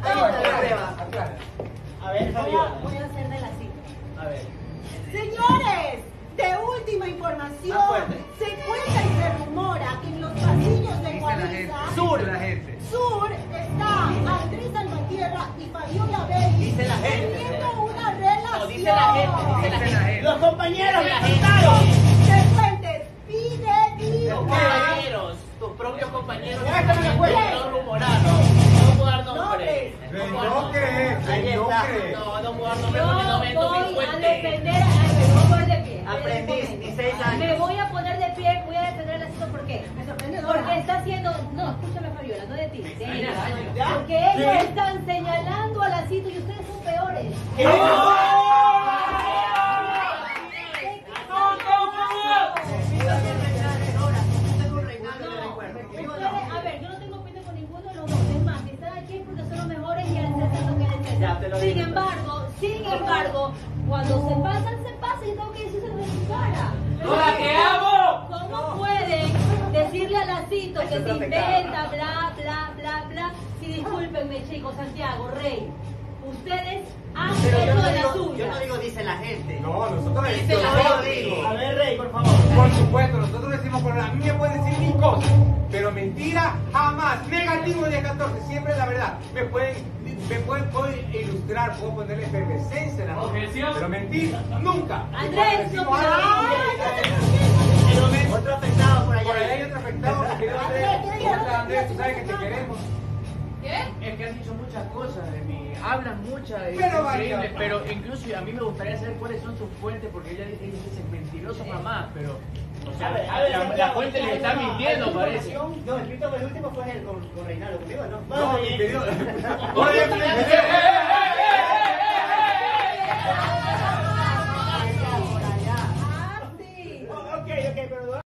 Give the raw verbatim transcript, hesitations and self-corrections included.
A ver, Fabiola. Voy a hacer de la cita. A ver. Señores, de última información, se cuenta y se rumora que en los pasillos de Coavisa Sur, la gente. Sur está Andrés Salvatierra y Fabiola Belli Dice la gente. teniendo una relación. No, dice la gente, dice la gente. Los compañeros la gente. Que cuentes, pide Los compañeros, tus propios compañeros. ¿Quién? No rumorados. No puedo dar nombres. No crees, Ahí no está. crees. No, no puedo dar nombres porque no vendo mi Voy a fuente. defender a... Me voy a poner de pie. Aprendiz, dieciséis años. Me voy a poner de pie, voy a defender el asunto. ¿Por qué? Me sorprende. Porque está haciendo... No, escúchame, Fabiola, no de ti. De ella. ¿Ya? Porque ellos están señalando a la cita y ustedes son peores. A ver, yo no tengo pena con ninguno de los dos. Es más, si están aquí es porque son los mejores y al ser lo que necesitan. Sin embargo, sin embargo, cuando se pasan, se pasan y tengo que decírselo de su cara. ¡No la que amo! ¿Cómo pueden decirle a la cito que se inventa, bla, bla, bla, bla? Si discúlpenme, chicos, Santiago, Rey, ustedes han Pero yo hecho no de la digo, yo suya. no digo dice la gente. No, nosotros Dice decimos. la gente. A ver, Rey, por favor. Por supuesto, nosotros decimos por a mí me pueden decir mil cosas, pero mentira jamás. Negativo de catorce, siempre la verdad. Me pueden, me pueden, puedo ilustrar, puedo ponerle efervescencia en la noche, pero mentira, nunca. Andrés, no Decimos algo, Otro afectado por allá. por ahí hay otro afectado, mi querido Andrés. ¿Cómo estás, Andrés? Tú sabes que te queremos. Es que has dicho muchas cosas de mí, hablan muchas, es Pero increíble, vaya. pero incluso a mí me gustaría saber cuáles son sus fuentes, porque ella dice, ellos dicen mentirosos mamá, pero, o sea, A ver, a ver, la, la Santiago, fuente le está mintiendo, parece. No, el último, el último fue el con, con Reinaldo, conmigo, ¿no? No, Vamos, mi oye. querido. Oye, Oye,